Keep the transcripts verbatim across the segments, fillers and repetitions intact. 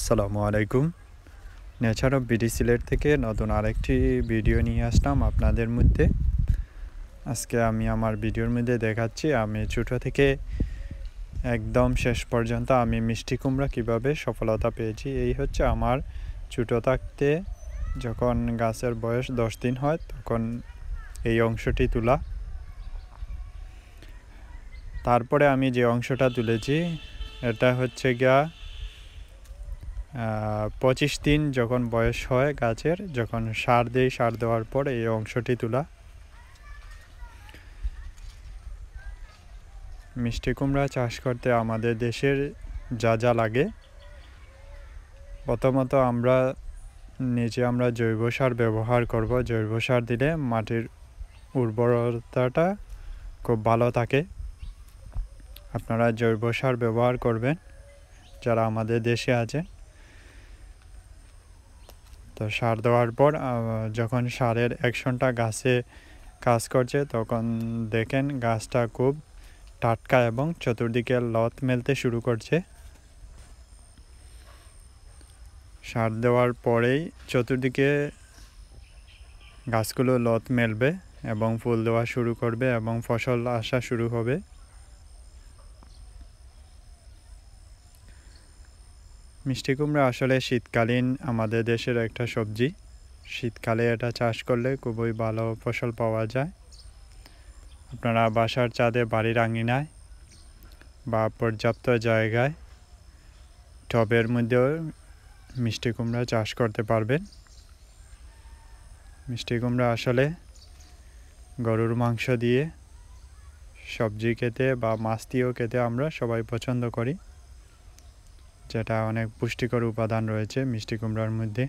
আসসালামু আলাইকুম। Nature of BD Sylhet থেকে নতুন আরেকটি ভিডিও নিয়ে আসলাম আপনাদের মধ্যে। আজকে আমি আমার ভিডিওর মধ্যে দেখাচ্ছি আমি ছোটো থেকে একদম শেষ পর্যন্ত আমি মিষ্টি কুমড়া কীভাবে সফলতা পেয়েছি। এই হচ্ছে আমার ছোটো থাকতে যখন গাছের বয়স দশ দিন হয় তখন এই অংশটি তোলা। তারপরে আমি যে অংশটা তুলেছি এটা হচ্ছে গিয়া পঁচিশ দিন যখন বয়স হয় গাছের, যখন সার দেই, সার দেওয়ার পর এই অংশটি তোলা। মিষ্টি কুমড়া চাষ করতে আমাদের দেশের যা যা লাগে, প্রথমত আমরা নিচে আমরা জৈব সার ব্যবহার করব। জৈব সার দিলে মাটির উর্বরতাটা খুব ভালো থাকে। আপনারা জৈব সার ব্যবহার করবেন যারা আমাদের দেশে আছে। তো সার দেওয়ার পর যখন সারের অ্যাকশনটা গাছে কাজ করছে তখন দেখেন গাছটা খুব টাটকা এবং চতুর্দিকে লত মেলতে শুরু করছে। সার দেওয়ার পরেই চতুর্দিকে গাছগুলো লত মেলবে এবং ফুল দেওয়া শুরু করবে এবং ফসল আসা শুরু হবে। মিষ্টি কুমড়া আসলে শীতকালীন আমাদের দেশের একটা সবজি। শীতকালে এটা চাষ করলে খুবই ভালো ফসল পাওয়া যায়। আপনারা বাসার ছাদে, বাড়ির আঙিনায় বা পর্যাপ্ত জায়গায় টবের মধ্যেও মিষ্টি কুমড়া চাষ করতে পারবেন। মিষ্টি কুমড়া আসলে গরুর মাংস দিয়ে সবজি খেতে বা মাছ দিয়েও খেতে আমরা সবাই পছন্দ করি, যেটা অনেক পুষ্টিকর উপাদান রয়েছে মিষ্টি কুমড়ার মধ্যে।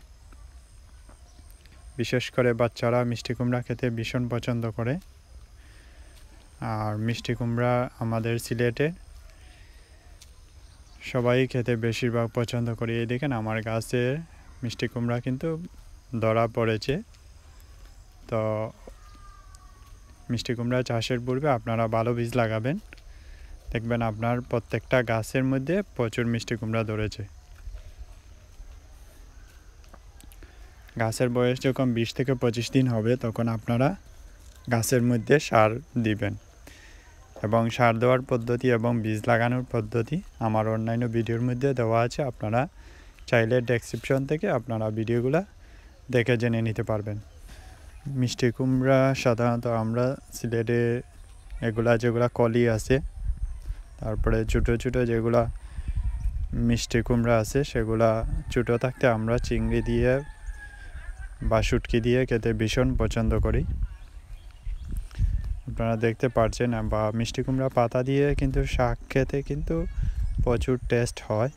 বিশেষ করে বাচ্চারা মিষ্টি কুমড়া খেতে ভীষণ পছন্দ করে। আর মিষ্টি কুমড়া আমাদের সিলেটে সবাই খেতে বেশিরভাগ পছন্দ করে। এই দেখেন আমার গাছে মিষ্টি কুমড়া কিন্তু ধরা পড়েছে। তো মিষ্টি কুমড়া চাষের পূর্বে আপনারা ভালো বীজ লাগাবেন, দেখবেন আপনার প্রত্যেকটা গাছের মধ্যে প্রচুর মিষ্টি কুমড়া ধরেছে। গাছের বয়স যখন বিশ থেকে পঁচিশ দিন হবে তখন আপনারা গাছের মধ্যে সার দিবেন এবং সার দেওয়ার পদ্ধতি এবং বীজ লাগানোর পদ্ধতি আমার অন্যান্য ভিডিওর মধ্যে দেওয়া আছে। আপনারা চাইলে ডেসক্রিপশন থেকে আপনারা ভিডিওগুলো দেখে জেনে নিতে পারবেন। মিষ্টি কুমড়া সাধারণত আমরা সিলেটে এগুলা যেগুলা কলি আছে, তারপরে ছোটো ছোটো যেগুলা মিষ্টি কুমড়া আছে সেগুলা ছোটো থাকতে আমরা চিংড়ি দিয়ে বা শুটকি দিয়ে খেতে ভীষণ পছন্দ করি। আপনারা দেখতে পাচ্ছেন, বা মিষ্টি কুমড়া পাতা দিয়ে কিন্তু শাক খেতে কিন্তু প্রচুর টেস্ট হয়।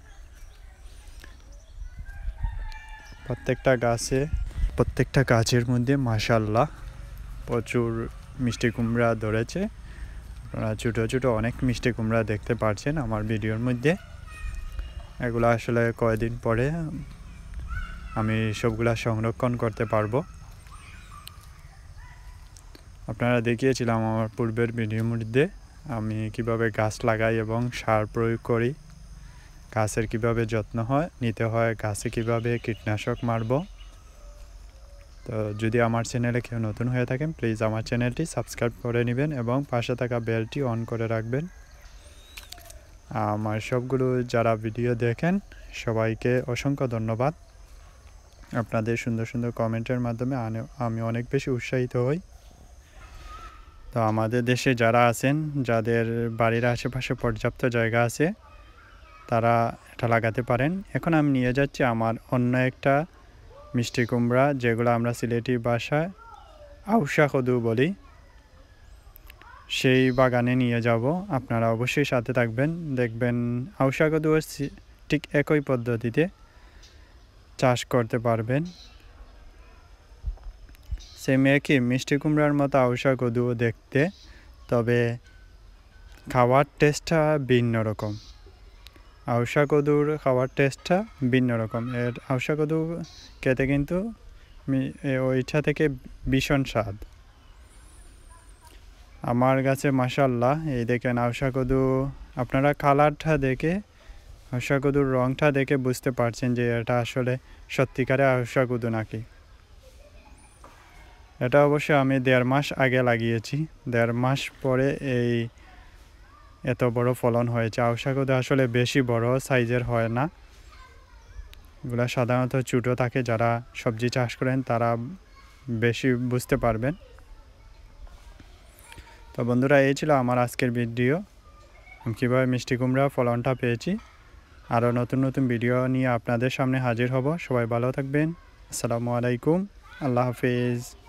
প্রত্যেকটা গাছে প্রত্যেকটা গাছের মধ্যে মাশাআল্লাহ প্রচুর মিষ্টি কুমড়া ধরেছে। আপনারা ছোটো ছোটো অনেক মিষ্টি কুমড়া দেখতে পাচ্ছেন আমার ভিডিওর মধ্যে। এগুলো আসলে কয়েকদিন পরে আমি সবগুলা সংরক্ষণ করতে পারবো। আপনারা দেখিয়েছিলাম আমার পূর্বের ভিডিওর মধ্যে আমি কিভাবে গাছ লাগাই এবং সার প্রয়োগ করি, গাছের কিভাবে যত্ন হয় নিতে হয়, গাছে কিভাবে কীটনাশক মারব। তো যদি আমার চ্যানেলে কেউ নতুন হয়ে থাকেন প্লিজ আমার চ্যানেলটি সাবস্ক্রাইব করে নেবেন এবং পাশে থাকা বেলটি অন করে রাখবেন। আমার সবগুলো যারা ভিডিও দেখেন সবাইকে অসংখ্য ধন্যবাদ। আপনাদের সুন্দর সুন্দর কমেন্টের মাধ্যমে আমি অনেক বেশি উৎসাহিত হই। তো আমাদের দেশে যারা আছেন, যাদের বাড়ির আশেপাশে পর্যাপ্ত জায়গা আছে, তারা এটা লাগাতে পারেন। এখন আমি নিয়ে যাচ্ছি আমার অন্য একটা মিষ্টি কুমড়া, যেগুলো আমরা সিলেটি ভাষায় আউশা কদু বলি, সেই বাগানে নিয়ে যাব। আপনারা অবশ্যই সাথে থাকবেন, দেখবেন আউশা কদু ঠিক একই পদ্ধতিতে চাষ করতে পারবেন। সেম একই মিষ্টি কুমড়ার মতো আউশা কদুও দেখতে, তবে খাওয়ার টেস্টটা ভিন্ন রকম। আউশা কদুর খাওয়ার টেস্টটা ভিন্ন রকম। এর আউশা কদু খেতে কিন্তু ওইটা থেকে ভীষণ স্বাদ। আমার গাছে মাশাআল্লাহ এই দেখেন আউশা কদু, আপনারা কালারটা দেখে আউশা কদুর রঙটা দেখে বুঝতে পারছেন যে এটা আসলে সত্যিকারে আউশা কদু নাকি। এটা অবশ্য আমি দেড় মাস আগে লাগিয়েছি, দেড় মাস পরে এই এত বড় ফলন হয়েছে। আউশা কদু আসলে বেশি বড় সাইজের হয় না, এগুলো সাধারণত ছোটো থাকে। যারা সবজি চাষ করেন তারা বেশি বুঝতে পারবেন। তো বন্ধুরা, এই ছিল আমার আজকের ভিডিও, আমি কীভাবে মিষ্টি কুমড়া ফলনটা পেয়েছি। আরও নতুন নতুন ভিডিও নিয়ে আপনাদের সামনে হাজির হব। সবাই ভালো থাকবেন। আসসালামু আলাইকুম, আল্লাহ হাফিজ।